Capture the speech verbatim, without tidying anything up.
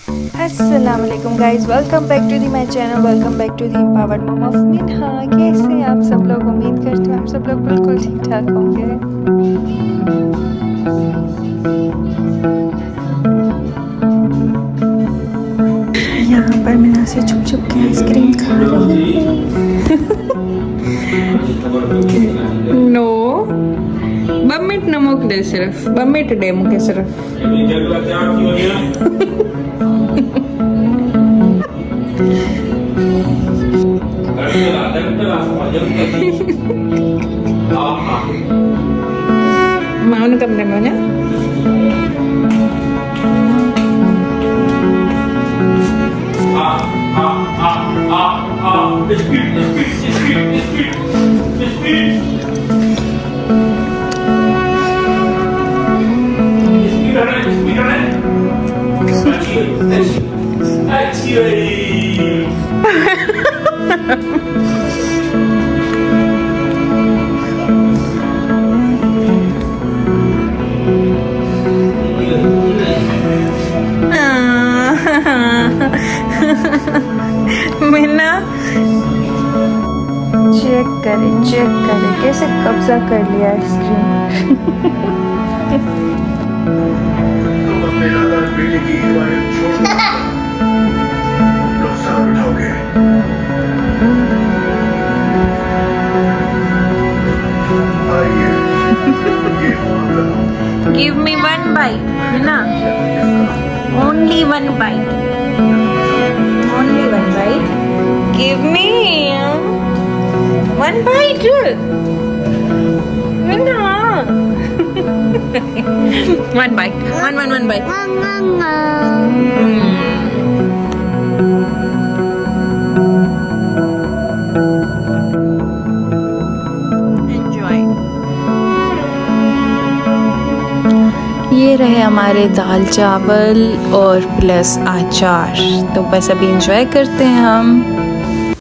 अस्सलामुअलैकुम guys, welcome back to the my channel, welcome back to the empowered mom of Minha. कैसे हैं आप सब लोग? उम्मीद करती हूँ आप सब लोग बिल्कुल ठीक ठाक होंगे। यहाँ पर मिन्हा से छुप छुप के आइसक्रीम खा रही है। नो बमिट नमक दे, सिर्फ बमिट दे मुके सिर्फ। Mau nih kamu demonya? Ah ah ah ah ah, biscuit biscuit biscuit biscuit biscuit. Biscuit ada biscuit ada. Acil acil acil. Minna check करे चेक करे कैसे कब्जा कर लिया ice cream. Give me one bite, Minna. Only one bite. Only one bite. Give me one bite. Minna. One bite. One one one bite. Mm. ये रहे हमारे दाल चावल और प्लस अचार। तो बस अभी इंजॉय करते हैं हम।